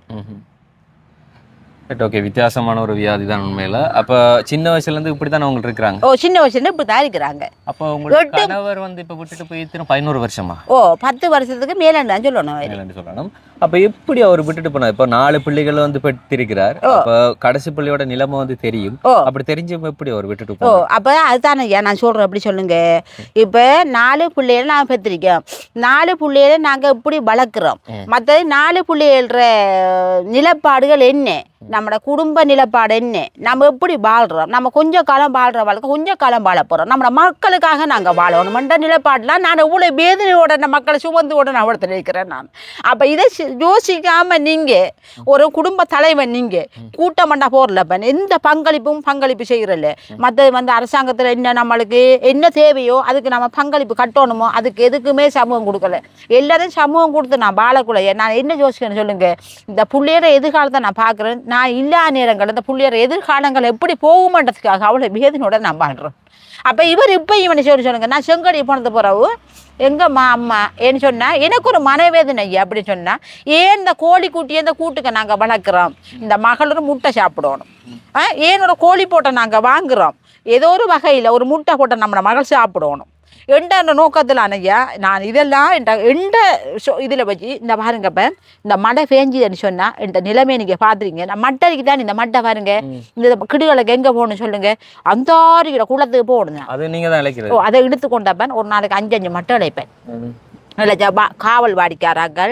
Speaker 1: ஓகே, வித்தியாசமான ஒரு வியாதி தான் உண்மையில. அப்ப சின்ன வயசுல இருந்து இப்படிதான் அவங்க இருக்காங்க.
Speaker 4: சின்ன வயசுல இருந்து இப்படிதான் இருக்கிறாங்க.
Speaker 1: அப்ப உங்க கணவர் வந்து இப்ப விட்டுட்டு போய் 11 வருஷமா?
Speaker 4: 10 வருஷத்துக்கு மேலன்னு சொல்லணும்.
Speaker 1: அப்ப எப்படி அவர் விட்டுட்டு போனார்? இப்ப 4 பிள்ளைகள் வந்து பெற்றிருக்கிறார். அப்ப கடைசி பிள்ளையோட நிலைமை வந்து தெரியும். அப்படி தெரிஞ்சவங்க எப்படி அவர் விட்டுட்டு போனார்?
Speaker 4: அப்ப அதுதானே நான் சொல்றேன். அப்படி சொல்லுங்க. இப்ப 4 பிள்ளைகளை நான் பெற்றிருக்கேன். 4 பிள்ளைகளை நாங்க எப்படி வளர்க்கிறோம், மற்றது 4 பிள்ளைகள நிலப்பாடுகள் என்ன, நம்மளோட குடும்ப நிலப்பாடு என்ன, நம்ம எப்படி வாழ்றோம், நம்ம கொஞ்சம் காலம் வாழ்ற வாழ்க்கை கொஞ்சம் காலம் வாழ போறோம், நம்மளோட மக்களுக்காக நாங்க வாழணும் என்ற நிலப்பாடுலாம் நான் இவ்வளவு வேதனையோட மக்களை சுமந்தோட நான் ஒருத்தர் இருக்கிறேன் நான். அப்ப இதை யோசிக்காம நீங்க ஒரு குடும்ப தலைவன் நீங்க கூட்டமண்டா போறல எந்த பங்களிப்பு செய்யறல. மற்றது வந்து அரசாங்கத்துல என்ன நம்மளுக்கு என்ன தேவையோ அதுக்கு நம்ம பங்களிப்பு கட்டணுமோ அதுக்கு எதுக்குமே சமூகம் கொடுக்கல. எல்லாரும் சமூகம் கொடுத்து நான் வாழக்குள்ள நான் என்ன யோசிக்கிறேன்னு சொல்லுங்க. இந்த புள்ளையர எதிர்காலத்தை நான் பாக்குறேன். நான் இல்லா நேரங்கள் இந்த புள்ளையர எதிர்காலங்கள் எப்படி போகுமன்றதுக்காக அவ்வளவு வேதனையோட நான் வாழ்றேன். அப்ப இவர் இப்ப இவனை சொல்லுங்க. நான் செங்கடி போனது பிறகு எங்கம்மா அம்மா ஏன்னு சொன்னா எனக்கு ஒரு மனவேதனை அப்படின்னு சொன்னா ஏன் இந்த கோழி குட்டியை இந்த கூட்டுக்கு நாங்க வளர்க்குறோம், இந்த மகளோட முட்டை சாப்பிடணும், ஏனோட கோழி போட்டை நாங்க வாங்குறோம், ஏதோ ஒரு வகையில ஒரு முட்டை போட்டை நம்ம மகள் சாப்பிடணும் என்ற நோக்கத்தில் ஐயா நான் இதெல்லாம் எந்த இதில் வச்சு இந்த பாருங்கப்ப இந்த மழை பேஞ்சுதுன்னு சொன்னா இந்த நிலைமையை நீங்க பாத்துறீங்க. நான் மட்டைக்கு தான் இந்த மட்டை பாருங்க. இந்த கிடுகளுக்கு எங்க போகணும்னு சொல்லுங்க. அந்த குளத்துக்கு போகணுங்க. அதை எடுத்து கொண்டப்பன் ஒரு நாளைக்கு 5 மட்டை இழைப்பேன். காவல் வாடிக்காரர்கள்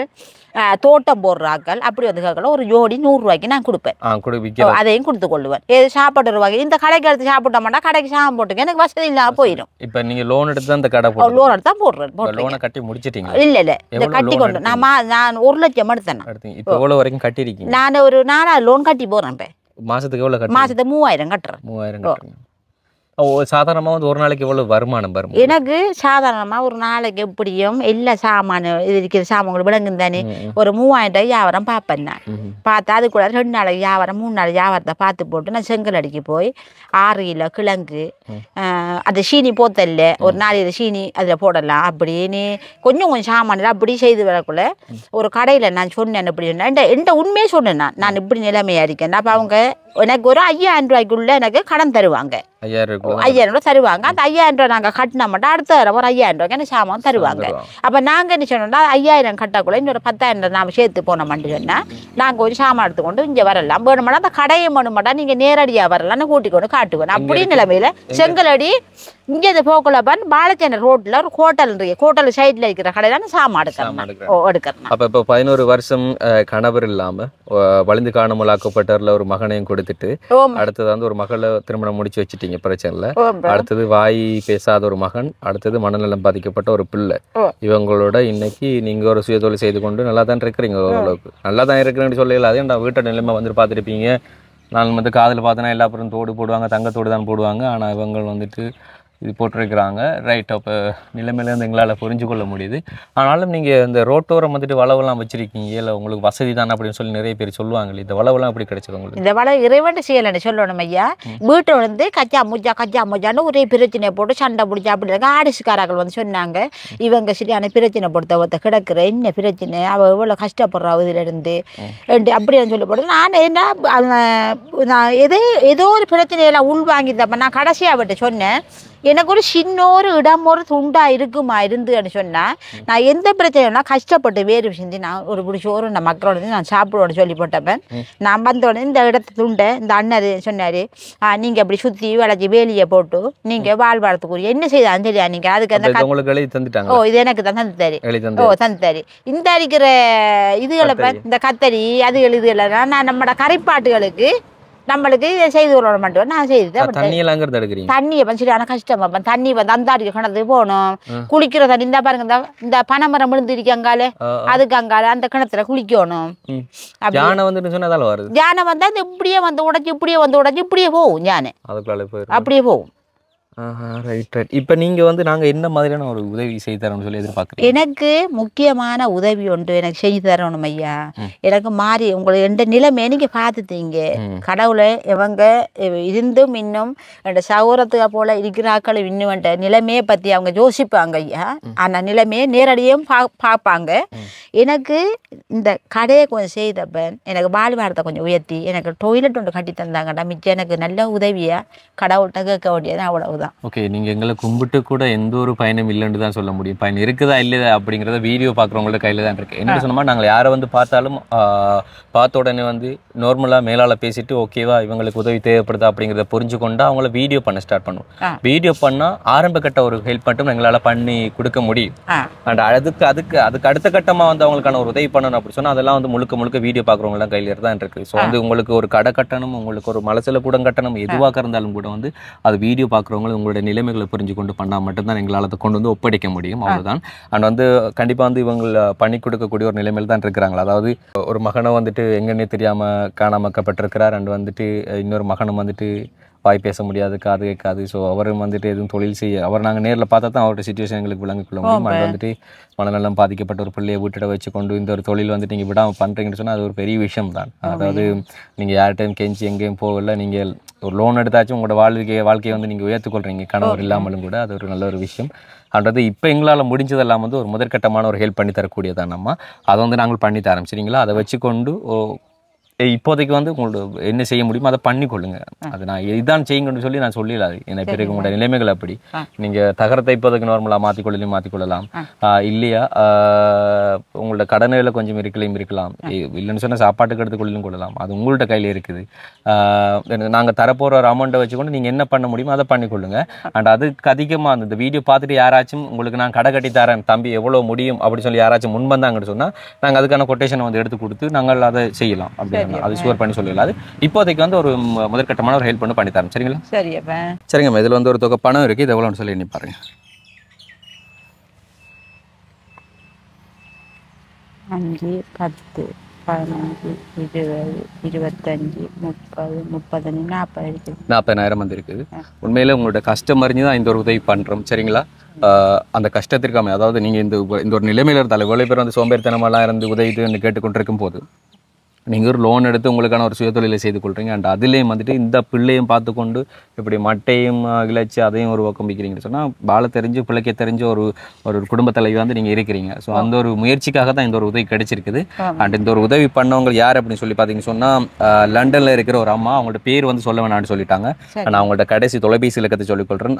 Speaker 4: தோட்டம் போடுறாக்கள் அப்படி வந்து கேட்கல ஒரு ஜோடி 100 ரூபாய்க்கு நான் கொடுப்பேன். அதையும் கொடுத்து கொள்ளுவேன். ஏது சாப்பாடு ரூபாய்க்கு இந்த கடைக்கு எடுத்து சாப்பிட்ட மாட்டா கடைக்கு சாதம் போட்டுக்க எனக்கு வசதி இல்லாம போயிடும்.
Speaker 1: இப்போ நீங்க லோன் எடுத்து அந்த கடை
Speaker 4: லோன் எடுத்து தான் போடுறேன்.
Speaker 1: லோனை கட்டி முடிச்சிட்டீங்க?
Speaker 4: இல்ல இந்த கட்டி கொண்டு நான் 1 லட்சம் எடுத்தேன்.
Speaker 1: இப்போ எவ்வளவு வரைக்கும் கட்டிருக்கீங்க?
Speaker 4: நான் ஒரு 4 லோன் கட்டி போறேன். இப்ப
Speaker 1: மாசத்துக்கு எவ்வளவு கட்டுறீங்க?
Speaker 4: மாசத்துக்கு 3000 கட்டுறேன்.
Speaker 1: 3000 கட்டுறீங்க. சாதாரணமாக வந்து ஒரு நாளைக்கு எவ்வளவு வருமானம் வரும்?
Speaker 4: எனக்கு சாதாரணமாக ஒரு நாளைக்கு எப்படியும் எல்லா சாமான் இது இருக்கிற சாமான்கள் விளங்கும் தானே ஒரு 3000 வியாபாரம் பார்ப்பேன். நான் பார்த்தா அதுக்குள்ள 2 நாளைக்கு வியாபாரம் 3 நாள் வியாபாரத்தை பார்த்து போட்டு நான் செங்கலடிக்கு போய் 6 கிலோ கிழங்கு அது சீனி போத்தல்ல ஒரு 4 கிலோ சீனி அதில் போடலாம் அப்படின்னு கொஞ்சம் சாமான் அப்படி செய்து வரக்குள்ள ஒரு கடையில் நான் சொன்னேன். எப்படி சொன்னேன் என்கிட்ட உண்மையே சொன்னேன். நான் இப்படி நிலைமையாக இருக்கேன். அப்போ அவங்க எனக்கு ஒரு 5000 ரூபாய்க்குள்ள எனக்கு கடன் தருவாங்க. 5000 ரூபாய் தருவாங்க. அந்த 5000 ரூபாய் நாங்கள் கட்டினா மட்டும் அடுத்த தடவை ஒரு 5000 ரூபாய்க்கு எனக்கு சாமான் தருவாங்க. அப்போ நாங்கள் என்ன சொன்னோம்னா 5000 கட்டக்குள்ள இன்னொரு 10000 நாம் சேர்த்து போனோம்னு சொன்னால் நாங்கள் ஒரு சாமான் எடுத்துக்கொண்டு இங்கே வரலாம். வேணுமாட்டா அந்த கடையை வேணுமாட்டா நீங்கள் நேரடியாக வரலாம்னு கூட்டிக் கொண்டு காட்டுவேன். அப்படி நிலைமையில் செங்கலடி இங்கே இது போக்குள்ளப்பன் பாலச்சந்திர ரோட்டில் ஒரு ஹோட்டல் இருக்கு. ஹோட்டல் சைடில் இருக்கிற கடையில் சாமான் எடுக்கிறேன்.
Speaker 1: அப்போ இப்போ 11 வருஷம் கணவர் இல்லாமல் வலிந்து காணாமலாக்கப்பட்டவரில் ஒரு மகனையும் கொடுத்துட்டு அடுத்தது வந்து ஒரு மகளை திருமணம் முடிச்சு வச்சுட்டீங்க. பிரச்சனை இல்லை. அடுத்தது வாய் பேசாத ஒரு மகன், அடுத்தது மனநலம் பாதிக்கப்பட்ட ஒரு பிள்ளை. இவங்களோட இன்னைக்கு நீங்க ஒரு சுயதொழில் செய்து கொண்டு நல்லா தான் இருக்கிறீங்க. ஓரளவுக்கு நல்லா தான் இருக்கிறேன்னு சொல்லல. அதே நான் வீட்டை நிலைமை வந்துட்டு பார்த்துருப்பீங்க. நான் வந்து காதில் பார்த்தோன்னா எல்லா பேரும் தோடு போடுவாங்க, தங்கத்தோடு தான் போடுவாங்க. ஆனால் இவங்க வந்துட்டு இது போட்டிருக்கிறாங்க. ரைட். அப்போ நிலைமையிலேருந்து எங்களால் புரிஞ்சு கொள்ள முடியுது. ஆனாலும் நீங்கள் இந்த ரோட்டோரம் வந்துட்டு வளவெல்லாம் வச்சுருக்கீங்க. இல்லை உங்களுக்கு வசதி தானே அப்படின்னு சொல்லி நிறைய பேர் சொல்லுவாங்களே. இந்த வளவெல்லாம் எப்படி கிடைச்சது உங்களுக்கு?
Speaker 4: இந்த வள இறைவன் செய்யலைன்னு சொல்லணும் ஐயா. வீட்டை வந்து கச்சா முஜான்னு ஒரே பிரச்சனையை போட்டு சண்டை பிடிச்சா அப்படி இருக்க ஆடிஸ்காரர்கள் வந்து சொன்னாங்க. இவங்க சரியான பிரச்சனை பொறுத்த ஒருத்த கிடக்குற என்ன பிரச்சனை, அவள் எவ்வளோ கஷ்டப்படுறா இதிலிருந்து அப்படின்னு சொல்லி போட்டு நான் நான் ஏதோ ஒரு பிரச்சனையெல்லாம் உள்வாங்கிட்டப்ப நான் கடைசியாக விட்டு சொன்னேன். எனக்கு ஒரு சின்ன ஒரு இடம் ஒரு துண்டா இருக்குமா இருந்துன்னு சொன்னால் நான் எந்த பிரச்சனைனா கஷ்டப்பட்டு வேறு செஞ்சு நான் ஒரு பிடிச்சோறு இந்த மக்களோட நான் சாப்பிடுவோன்னு சொல்லி போட்டப்பேன். நான் வந்தோடனே இந்த இடத்த துண்டை இந்த அண்ணர் சொன்னார், நீங்கள் அப்படி சுற்றி வளைச்சி வேலியை போட்டு நீங்கள் வாழ்வாரத்துக்குரிய என்ன செய்தாலும் சரியா நீங்கள் அதுக்கு அந்த இது எனக்கு தான் தந்துத்தாரு. இந்த அடிக்கிற இதுகளை இந்த கத்தரி அதுகள் இதுகளெல்லாம் நான் நம்மளோட கரைப்பாட்டுகளுக்கு நம்மளுக்கு இதை செய்து கொள்ள மாட்டோம். நான் செய்து தண்ணியை சரியான கஷ்டம். தண்ணி வந்து அந்த அடிக்க கிணத்துக்கு போகணும். குளிக்கிற தண்ணி இந்த பாருங்க இந்த பனைமரம் விழுந்து இருக்கு அங்கால அதுக்கு அங்கால அந்த கிணத்துல குளிக்கணும். யானை வந்தா இப்படியே வந்து உடைச்சு இப்படியே போகும். யானை அப்படியே போகும்.
Speaker 1: இப்போ நீங்கள் வந்து நாங்கள் என்ன மாதிரியான ஒரு உதவி செய்து தரோம்னு சொல்லி எதிர்பார்க்குறேன்?
Speaker 4: எனக்கு முக்கியமான உதவி ஒன்று எனக்கு செஞ்சு தரணும் ஐயா. எனக்கு மாறி உங்களுக்கு எந்த நிலைமை நீங்கள் பார்த்துட்டீங்க. கடவுளை இவங்க இருந்தும் இன்னும் என் சௌரத்துக்கு போல இருக்கிறாக்கள் இன்னும் என்ற நிலைமையை பற்றி அவங்க யோசிப்பாங்க ஐயா. அந்த நிலைமையை நேரடியும் பார்ப்பாங்க. எனக்கு இந்த கடையை கொஞ்சம் செய்தப்ப எனக்கு வாழ்வாரத்தை கொஞ்சம் உயர்த்தி எனக்கு டொய்லெட் ஒன்று கட்டி தந்தாங்கடா. மிச்சம் எனக்கு நல்ல உதவியாக கடவுள்கிட்ட கேட்க வேண்டியது அவ்வளவுதான்.
Speaker 1: ஓகே, நீங்கள் எங்களை கும்பிட்டு கூட எந்த ஒரு பயனும் இல்லைன்னு தான் சொல்ல முடியும். பயன் இருக்குதா இல்லையா அப்படிங்கிறத வீடியோ பார்க்குறவங்களோட கையில் தான் இருக்குது. என்ன சொன்னோமா, நாங்கள் யாரை வந்து பார்த்தாலும் பார்த்த உடனே வந்து நார்மலாக மேலால் பேசிட்டு ஓகேவா இவங்களுக்கு உதவி தேவைப்படுதா அப்படிங்கிறத புரிஞ்சு கொண்டு அவங்கள வீடியோ பண்ண ஸ்டார்ட் பண்ணுவோம். வீடியோ பண்ணால் ஆரம்ப கட்ட ஒரு ஹெல்ப் மட்டும் எங்களால் பண்ணி கொடுக்க முடியும். அண்ட் அதுக்கு அடுத்த கட்டமாக வந்து அவங்களுக்கான ஒரு உதவி பண்ணணும் அப்படி சொன்னால் அதெல்லாம் வந்து முழுக்க வீடியோ பார்க்குறவங்களாம் கையில் தான் இருக்குது. ஸோ வந்து உங்களுக்கு ஒரு கடை கட்டணும், உங்களுக்கு ஒரு மலசில கூட கட்டணும், எதுவாக இருந்தாலும் கூட வந்து அது வீடியோ பார்க்குறவங்க உங்களுடைய நிலைமைகளை புரிஞ்சு கொண்டு பண்ணால் மட்டும்தான் எங்களால் அதை கொண்டு வந்து ஒப்படைக்க முடியும். அவ்வளோதான். அண்ட் வந்து கண்டிப்பாக வந்து இவங்களை பண்ணி கொடுக்கக்கூடிய ஒரு நிலைமையில் தான் இருக்கிறாங்களா. அதாவது ஒரு மகனை வந்துட்டு எங்கன்னே தெரியாமல் காணாமக்கப்பட்டிருக்கிறார். அண்ட் வந்துட்டு இன்னொரு மகனும் வந்துட்டு வாய் பேச முடியாது, காது கேட்காது. ஸோ அவரும் வந்துட்டு எதுவும் தொழில் செய்ய அவர் நாங்கள் நேரில் பார்த்தா தான் அவரோட சுச்சுவேஷன் எங்களுக்கு விளங்கிக் கொள்ள முடியும். அண்ட் வந்துட்டு மனநலம் பாதிக்கப்பட்ட ஒரு பிள்ளையை வீட்டிட வச்சு கொண்டு இந்த ஒரு தொழில் வந்துட்டு நீங்கள் விடாமல் பண்ணுறீங்கன்னு சொன்னால் அது ஒரு பெரிய விஷயம் தான். அதாவது நீங்கள் யார்கிட்டையும் கெஞ்சி எங்கேயும் போகல, நீங்கள் ஒரு லோன் எடுத்தாச்சும் உங்களோட வாழ்க்கையை வந்து நீங்கள் உயர்த்துக்கொள்கிறீங்க கணவர் இல்லாமலும் கூட. அது ஒரு நல்ல ஒரு விஷயம். அன்றது இப்போ எங்களால் முடிஞ்சதெல்லாம் வந்து ஒரு முதற்கட்டமான ஒரு ஹெல்ப் பண்ணி தரக்கூடியதான். நம்ம அதை வந்து நாங்கள் பண்ணி தரோம். சரிங்களா? அதை வச்சுக்கொண்டு இப்போதைக்கு வந்து உங்களோட என்ன செய்ய முடியுமோ அதை பண்ணிக்கொள்ளுங்க. அது நான் இதான் செய்யுங்கன்னு சொல்லி நான் சொல்லலாது. ஏன்னா இப்போ உங்களோட நிலைமைகள் அப்படி. நீங்கள் தகரத்தை இப்போதைக்கு நார்மலாக மாற்றிக்கொள்ளலாம். இல்லையா உங்களோட கடனையில் கொஞ்சம் இருக்கலாம். இல்லைன்னு சொன்னால் சாப்பாட்டுக்கு எடுத்துக்கொள்ளும் கொள்ளலாம். அது உங்கள்கிட்ட கையில் இருக்குது. நாங்கள் தரப்போகிற ஒரு அமௌண்ட்டை வச்சுக்கொண்டு நீங்கள் என்ன பண்ண முடியுமோ அதை பண்ணிக்கொள்ளுங்க. அண்ட் அதுக்கு அதிகமாக இந்த வீடியோ பார்த்துட்டு யாராச்சும் உங்களுக்கு நான் கடை கட்டி தரேன் தம்பி எவ்வளோ முடியும் அப்படின்னு சொல்லி யாராச்சும் முன்வந்தாங்கன்னு சொன்னால் நாங்கள் அதுக்கான கொட்டேஷனை வந்து எடுத்து கொடுத்து நாங்கள் அதை செய்யலாம். அப்படின்னு அது ஷுவர் பண்ணி சொல்லலாம். அது இப்போதைக்கு வந்து ஒரு முதற்கட்டமான ஒரு ஹெல்ப் பண்ணி தரேன். சரிங்களா? சரிங்கம்மா. இதில் வந்து ஒரு தொகை பணம் இருக்குது. இது எவ்வளோன்னு சொல்லி எண்ணி பாருங்க.
Speaker 4: 5, 10, 15, 20, 25, 30, 40 இருக்குது.
Speaker 1: 40,000 வந்து இருக்குது. உண்மையிலே உங்களோட கஷ்டம் அறிஞ்சு தான் இந்த ஒரு உதவி பண்ணுறோம். சரிங்களா? அந்த கஷ்டத்திற்காம அதாவது நீங்கள் இந்த ஒரு நிலைமையில் இருந்தாலும் இவ்வளோ பேர் வந்து சோம்பேறித்தனமெல்லாம் இருந்து உதவிட்டு கேட்டுக்கொண்டிருக்கும் போது நீங்கள் ஒரு லோன் எடுத்து உங்களுக்கான ஒரு சுயதொழிலை செய்து கொள்கிறீங்க. அண்ட் அதுலேயும் வந்துட்டு இந்த பிள்ளையும் பார்த்துக்கொண்டு இப்படி மட்டையும் இழைச்சி அதையும் ஒரு பக்கம் வைக்கிறீங்கன்னு சொன்னால் பாலை தெரிஞ்சு பிள்ளைக்க தெரிஞ்ச ஒரு குடும்ப தலைவி வந்து நீங்கள் இருக்கிறீங்க. ஸோ அந்த ஒரு முயற்சிக்காக தான் இந்த ஒரு உதவி கிடைச்சிருக்குது. அண்ட் இந்த ஒரு உதவி பண்ணவங்க யார் அப்படின்னு சொல்லி பார்த்தீங்கன்னு சொன்னால் லண்டனில் இருக்கிற ஒரு அம்மா. அவங்களோட பேர் வந்து சொல்ல வேணான்னு சொல்லிட்டாங்க. நான் அவங்கள்ட்ட கடைசி தொலைபேசி இலக்கத்தை சொல்லிக்கொள்கிறேன்.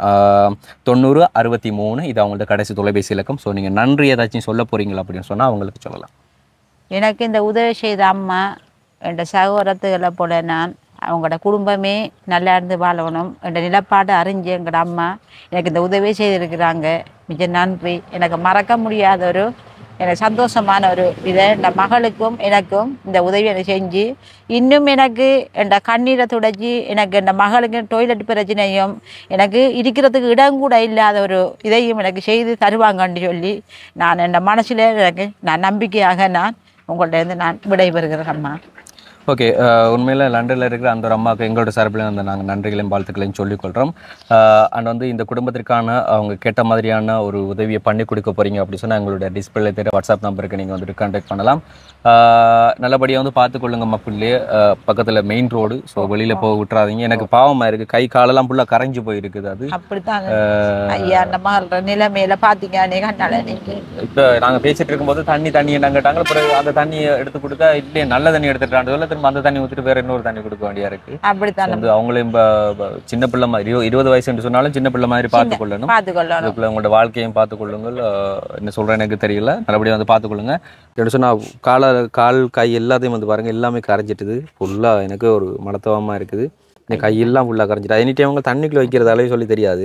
Speaker 1: 9063 இது அவங்கள்ட்ட கடைசி தொலைபேசி இலக்கம். ஸோ நீங்கள் நன்றி ஏதாச்சும் சொல்ல போகிறீங்களா அப்படின்னு சொன்னால் அவங்களுக்கு சொல்லலாம்.
Speaker 4: எனக்கு இந்த உதவி செய்த அம்மா என் சகோதரத்துகளை போல நான் அவங்களோட குடும்பமே நல்லா இருந்து வாழணும் என்ற நிலப்பாடு அறிஞ்சு எங்களோட அம்மா எனக்கு இந்த உதவி செய்திருக்கிறாங்க. மிக நன்றி. எனக்கு மறக்க முடியாத எனக்கு சந்தோஷமான ஒரு இதை என் மகளுக்கும் எனக்கும் இந்த உதவி எனக்கு செஞ்சு இன்னும் எனக்கு என் கண்ணீரை துடைச்சி எனக்கு என் மகளுக்கு டொய்லெட் பிரச்சனையும் எனக்கு இருக்கிறதுக்கு இடம் கூட இல்லாத ஒரு இதையும் எனக்கு செய்து தருவாங்கன்னு சொல்லி நான் என் மனசில் நான் நம்பிக்கையாக நான் உங்கள்கிட்ட நான் விடைபெறுகிறேன் அம்மா.
Speaker 1: ஓகே. உண்மையில் லண்டனில் இருக்கிற அந்த ஒரு அம்மாவுக்கு எங்களோட சார்பில் அந்த நாங்கள் நன்றிகளையும் வாழ்த்துக்களையும் சொல்லிக்கொள்கிறோம். அண்ட் வந்து இந்த குடும்பத்திற்கான அவங்க கேட்ட மாதிரியான ஒரு உதவியை பண்ணி கொடுக்க போகிறீங்க அப்படி சொன்னால் எங்களுடைய டிஸ்பிளே தெரிய வாட்ஸ்அப் நம்பருக்கு நீங்கள் வந்துட்டு கான்டாக்ட் பண்ணலாம். நல்லபடியாக வந்து பார்த்துக்கொள்ளுங்க மக்கள்லேயே. பக்கத்தில் மெயின் ரோடு. ஸோ வெளியில் போக விட்டுறாதீங்க. எனக்கு பாவமாக இருக்குது. கை காலெல்லாம் ஃபுல்லாக கரைஞ்சி போயிருக்குது. அது
Speaker 4: அப்படித்தான் ஐயா நம்ம நிலைமையில பார்த்தீங்க.
Speaker 1: இப்போ நாங்கள் பேசிகிட்டு இருக்கும்போது தண்ணி என்ன கேட்டாங்க. பிறகு அந்த தண்ணியை எடுத்து கொடுத்தா இல்லையே நல்ல தண்ணி எடுத்துட்டாண்டு அந்த தண்ணி ஊற்றிட்டு வேற இன்னொரு தண்ணி கொடுக்க வேண்டியா இருக்கு. அப்படித்தான் வந்து அவங்களையும் சின்ன பிள்ளை மாதிரி 20 வயசு என்று சொன்னாலும் சின்ன பிள்ளை மாதிரி பார்த்துக்கொள்ளணும். அதுக்குள்ள உங்களோட வாழ்க்கையும் பார்த்துக்கொள்ளுங்கள். என்ன சொல்றேன் எனக்கு தெரியல. நல்லபடியாக வந்து பார்த்துக்கொள்ளுங்க. எப்படி சொன்னா கால் கை எல்லாத்தையும் வந்து பாருங்க எல்லாமே கரைஞ்சிட்டுது. ஃபுல்லா எனக்கு ஒரு மனத்தவமா இருக்குது. இந்த கையெல்லாம் ஃபுல்லா கரைஞ்சிட்டு எனி டைம் அவங்க தண்ணிக்குள்ள வைக்கிறதாலே சொல்லி தெரியாது.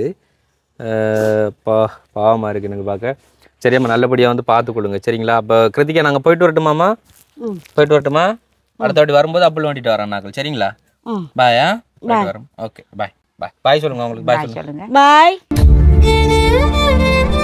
Speaker 1: பாவமா இருக்கு எனக்கு பார்க்க. சரியாம்மா நல்லபடியாக வந்து பார்த்துக்கொள்ளுங்க. சரிங்களா? அப்போ கிருத்திகா நாங்கள் போயிட்டு வரட்டுமாம்மா? போயிட்டு வரட்டுமா? அடுத்த வாட்டி வரும்போது அப்பள் வண்டிட்டு வரேன் நாங்கள். சரிங்களா? பாயா? வரோம். Okay bye. பாய் சொல்லுங்க. உங்களுக்கு பாய் சொல்லுங்க.
Speaker 4: பாய்.